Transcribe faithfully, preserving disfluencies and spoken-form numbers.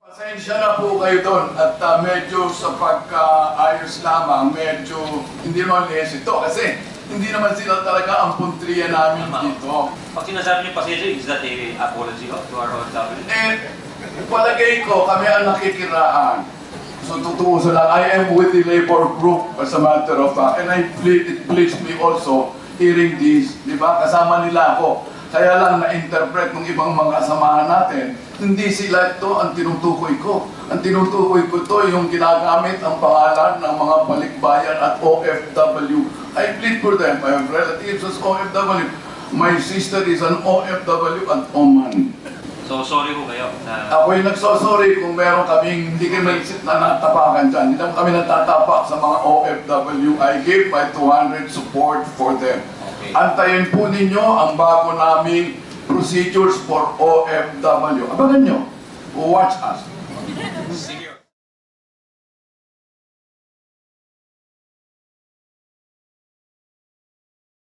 Pasensya na po kayo doon at uh, medyo sa pagkaayos lamang, medyo hindi naman less ito kasi hindi naman sila talaga ang puntriya namin dito. Pag sinasabi niyo pasensya, is that a apology to our O F Ws? Eh, palagay ko kami ang nakikiraan. So tutuusan lang, I am with the labor group as a matter of fact, and I plead, it pleased me also hearing this, di ba? Kasama nila ako. Kaya lang na-interpret ng ibang mga samahan natin, hindi sila ito ang tinutukoy ko. Ang tinutukoy ko ito yung ginagamit ang pangalan ng mga balikbayan at O F W. I plead for them. I have relatives as O F W. My sister is an O F W at Oman. So, sorry ko kayo. Na... Ako'y nagsosorry kung meron kaming hindi kami na natapakan dyan. Hindi naman kami natatapak sa mga O F W. I gave my two hundred support for them. Okay. Antayin po ninyo ang bago naming procedures for O F W. Abangan nyo. Watch us. Sige.